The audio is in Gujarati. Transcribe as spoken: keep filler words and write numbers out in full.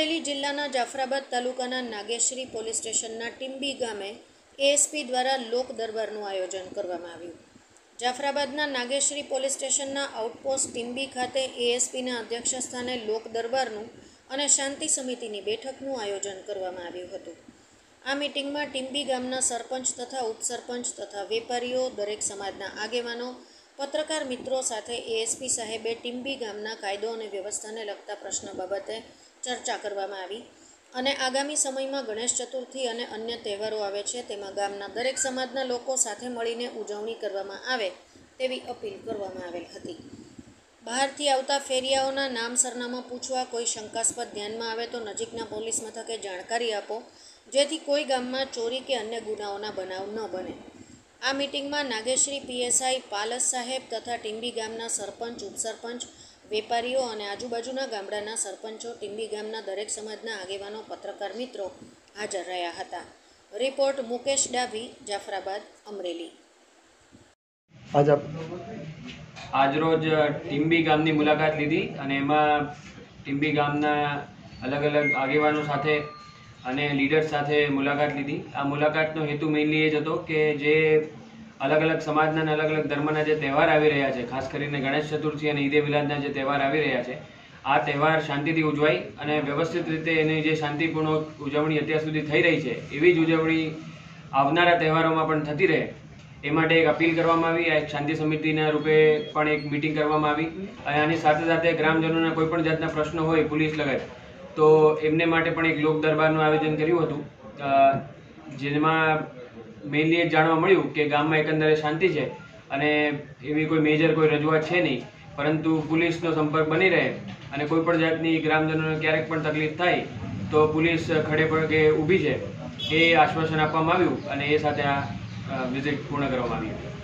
અમરેલી જિલ્લાના જાફરાબાદ તાલુકાના નાગેશ્રી પોલીસ સ્ટેશનના ટીમ્બી ગામે એએસપી દ્વારા લોક દરબારનું આયોજન કરવામાં આવ્યું. જાફરાબાદના નાગેશ્રી પોલીસ સ્ટેશનના આઉટપોસ્ટ ટીમ્બી ખાતે એએસપીના અધ્યક્ષસ્થાને લોક દરબારનું અને શાંતિ સમિતિની બેઠકનું આયોજન કરવામાં આવ્યું હતું. આ મિટિંગમાં ટીમ્બી ગામના સરપંચ તથા ઉપસરપંચ તથા વેપારીઓ, દરેક સમાજના આગેવાનો, પત્રકાર મિત્રો સાથે એએસપી સાહેબે ટીમ્બી ગામના કાયદો અને વ્યવસ્થાને લગતા પ્રશ્ન બાબતે ચર્ચા કરવામાં આવી અને આગામી સમયમાં ગણેશ ચતુર્થી અને અન્ય તહેવારો આવે છે, તેમાં ગામના દરેક સમાજના લોકો સાથે મળીને ઉજવણી કરવામાં આવે તેવી અપીલ કરવામાં આવેલ હતી. બહારથી આવતા ફેરિયાઓના નામ સરનામા પૂછવા, કોઈ શંકાસ્પદ ધ્યાનમાં આવે તો નજીકના પોલીસ મથકે જાણકારી આપો, જેથી કોઈ ગામમાં ચોરી કે અન્ય ગુનાઓના બનાવ ન બને. આ મિટિંગમાં નાગેશ્રી પીએસઆઈ પાલસ સાહેબ તથા ટીમ્બી ગામના સરપંચ, ઉપસરપંચ, વેપારીઓ અને આજુબાજુના ગામડાના સરપંચો, ટીમ્બી ગામના દરેક સમાજના આગેવાનો, પત્રકાર મિત્રો હાજર રહ્યા હતા. રિપોર્ટ મુકેશ ડાભી, જાફરાબાદ, અમરેલી. આજરોજ ટીમ્બી ગામની મુલાકાત લીધી અને એમાં ટીમ્બી ગામના અલગ અલગ આગેવાનો સાથે અને લીડર્સ સાથે મુલાકાત લીધી. આ મુલાકાતનો હેતુ મેઇનલી એ જ હતો કે જે અલગ અલગ સમાજના અને અલગ અલગ ધર્મના જે તહેવાર આવી રહ્યા છે, ખાસ કરીને ગણેશ ચતુર્થી અને ઈદે મિલાદના જે તહેવાર આવી રહ્યા છે, આ તહેવાર શાંતિથી ઉજવાય અને વ્યવસ્થિત રીતે એની જે શાંતિપૂર્ણ ઉજવણી અત્યાર સુધી થઈ રહી છે એવી જ ઉજવણી આવનારા તહેવારોમાં પણ થતી રહે એ માટે એક અપીલ કરવામાં આવી. આ એક શાંતિ સમિતિના રૂપે પણ એક મિટિંગ કરવામાં આવી અને આની સાથે સાથે ગ્રામજનોના કોઈ પણ જાતના પ્રશ્નો હોય પોલીસ લગાડ તો એમને માટે પણ એક લોક દરબારનું આયોજન કર્યું હતું, જેમાં મેઇનલી એ જાણવા મળ્યું કે ગામમાં એકંદરે શાંતિ છે અને એવી કોઈ મેજર કોઈ રજૂઆત છે નહીં, પરંતુ પોલીસનો સંપર્ક બની રહે અને કોઈ પણ જાતની ગ્રામજનોને ક્યારેક પણ તકલીફ થાય તો પોલીસ ખડે પગે ઊભી છે એ આશ્વાસન આપવામાં આવ્યું અને એ સાથે આ વિઝિટ પૂર્ણ કરવામાં આવી હતી.